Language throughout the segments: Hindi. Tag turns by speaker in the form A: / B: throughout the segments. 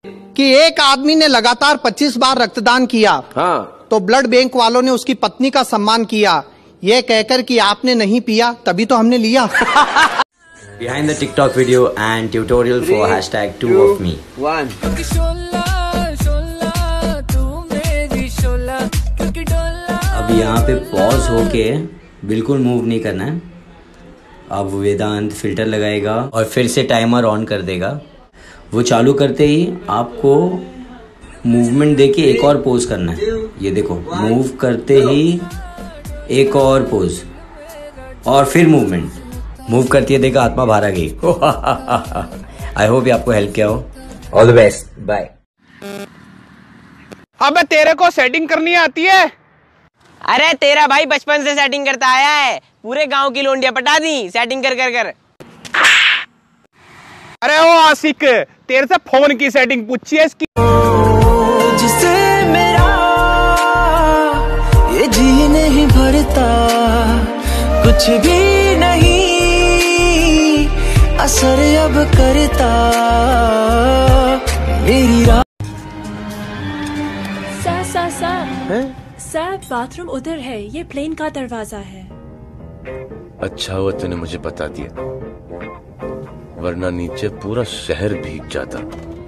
A: कि एक आदमी ने लगातार 25 बार रक्तदान किया। हाँ। तो ब्लड बैंक वालों ने उसकी पत्नी का सम्मान किया, ये कहकर कि आपने नहीं पिया तभी तो हमने लिया।
B: Behind the TikTok video and tutorial for #2ofme. अब यहाँ पे पॉज होके बिल्कुल मूव नहीं करना है। अब वेदांत फिल्टर लगाएगा और फिर से टाइमर ऑन कर देगा। वो चालू करते ही आपको मूवमेंट देके एक और पोज करना है। ये देखो, मूव करते ही एक और पोज और फिर मूवमेंट। मूव करती है, देखा आत्मा बाहर आ गई। आई होप ये आपको हेल्प किया हो। All the best, bye.
C: अबे तेरे को सेटिंग करनी आती है?
D: अरे तेरा भाई बचपन से सेटिंग करता आया है, पूरे गांव की लोंडियां पटा दी सेटिंग कर कर कर।
C: अरे ओ आशिक, तेरे से फोन की सेटिंग पूछी है इसकी।
E: जिसे मेरा ये जी नहीं भरता, कुछ भी नहीं असर अब करता मेरी
F: सर बाथरूम उधर है, ये प्लेन का दरवाजा है।
G: अच्छा हुआ तूने मुझे बता दिया, वरना नीचे पूरा शहर भीग जाता।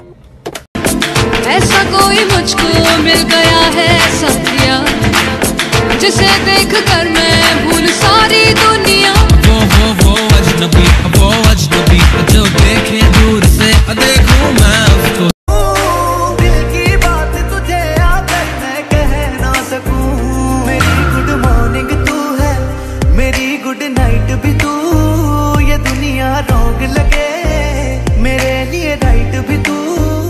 H: ऐसा कोई मुझको मिल गया है सत्या, जिसे देख कर मैं भूल सारी दुनिया। वो अजनबी जो देखे दूर से देखूं मैं उसको।
E: दिल की बात तुझे आकर मैं कह ना सकूं। मेरी गुड मॉर्निंग तू है, मेरी गुड नाइट भी तू। ये दुनिया रॉन्ग लगे, मेरे लिए राइट भी तू।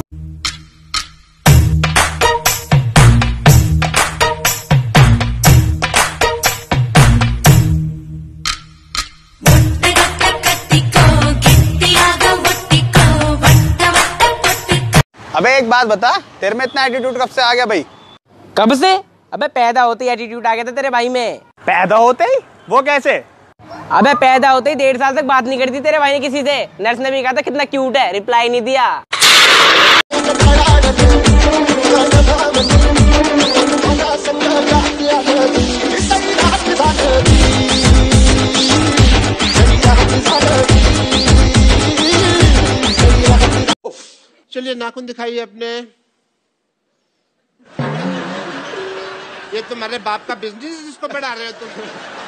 C: अबे एक बात बता, तेरे में इतना एटीट्यूड कब से आ गया भाई?
D: कब से? अबे पैदा होते ही एटीट्यूड आ गया था तेरे भाई में।
C: पैदा होते ही? वो कैसे?
D: अबे पैदा होते ही 1.5 साल तक बात नहीं करती तेरे भाई ने किसी से। नर्स ने भी कहा था कितना क्यूट है, रिप्लाई नहीं दिया।
I: चलिए नाखून दिखाइए अपने। ये तुम्हारे बाप का बिजनेस है जिसको बढ़ा रहे हो तुम?